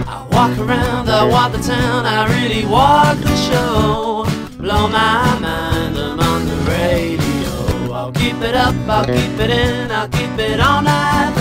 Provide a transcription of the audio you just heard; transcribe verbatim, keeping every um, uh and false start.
I walk around, I walk the town, I really walk the show. Blow my mind, I'm on the radio. I'll keep it up, I'll keep it in, I'll keep it all night.